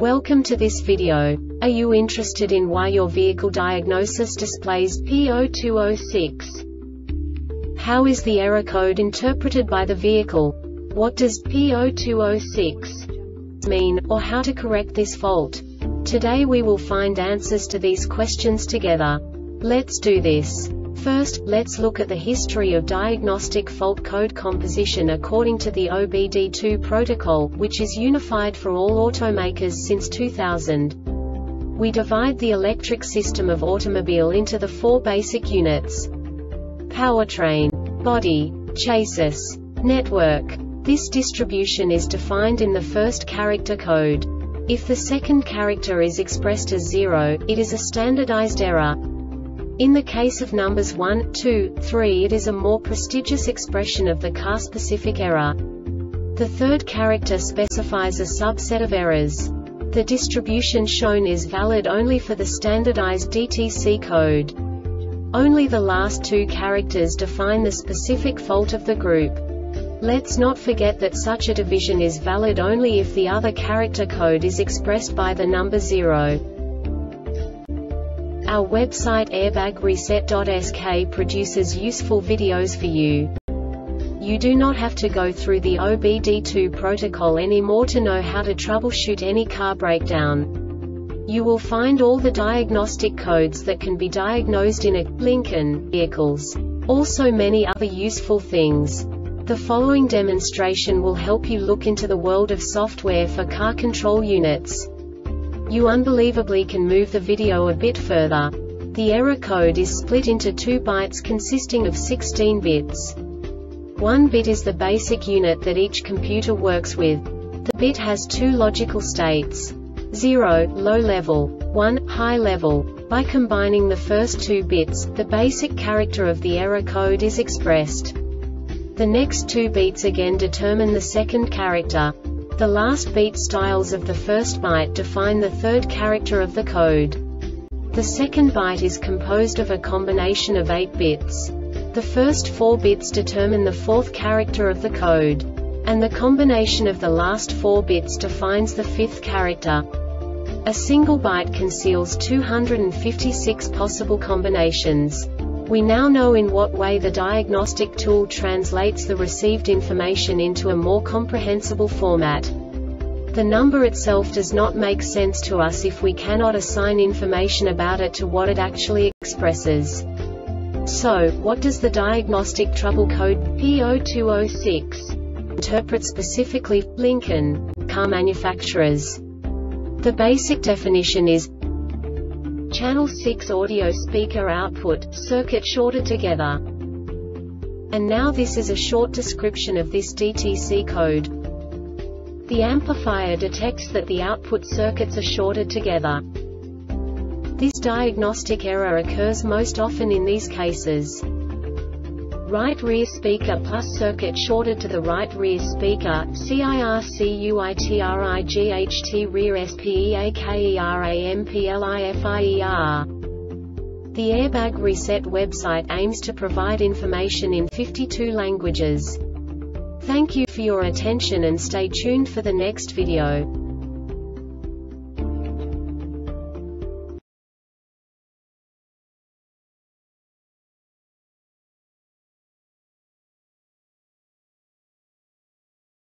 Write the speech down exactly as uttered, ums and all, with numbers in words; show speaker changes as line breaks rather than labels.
Welcome to this video. Are you interested in why your vehicle diagnosis displays P zero two zero six? How is the error code interpreted by the vehicle? What does P zero two zero six mean, or how to correct this fault? Today we will find answers to these questions together. Let's do this. First, let's look at the history of diagnostic fault code composition according to the O B D two protocol, which is unified for all automakers since two thousand. We divide the electric system of automobile into the four basic units: powertrain, body, chassis, network. This distribution is defined in the first character code. If the second character is expressed as zero, it is a standardized error. In the case of numbers one, two, three, it is a more prestigious expression of the car-specific error. The third character specifies a subset of errors. The distribution shown is valid only for the standardized D T C code. Only the last two characters define the specific fault of the group. Let's not forget that such a division is valid only if the other character code is expressed by the number zero. Our website airbag reset dot S K produces useful videos for you. You do not have to go through the O B D two protocol anymore to know how to troubleshoot any car breakdown. You will find all the diagnostic codes that can be diagnosed in a Lincoln vehicles. Also many other useful things. The following demonstration will help you look into the world of software for car control units. You unbelievably can move the video a bit further. The error code is split into two bytes consisting of sixteen bits. One bit is the basic unit that each computer works with. The bit has two logical states: zero, low level, one, high level. By combining the first two bits, the basic character of the error code is expressed. The next two beats again determine the second character. The last beat styles of the first byte define the third character of the code. The second byte is composed of a combination of eight bits. The first four bits determine the fourth character of the code. And the combination of the last four bits defines the fifth character. A single byte conceals two hundred fifty-six possible combinations. We now know in what way the diagnostic tool translates the received information into a more comprehensible format. The number itself does not make sense to us if we cannot assign information about it to what it actually expresses. So, what does the diagnostic trouble code P zero two zero six interpret specifically for Lincoln car manufacturers? The basic definition is channel six audio speaker output, circuit shorted together. And now this is a short description of this D T C code. The amplifier detects that the output circuits are shorted together. This diagnostic error occurs most often in these cases: right rear speaker plus circuit shorted to the right rear speaker, circuitright rear speakeramplifier. The Airbag Reset website aims to provide information in fifty-two languages. Thank you for your attention and stay tuned for the next video.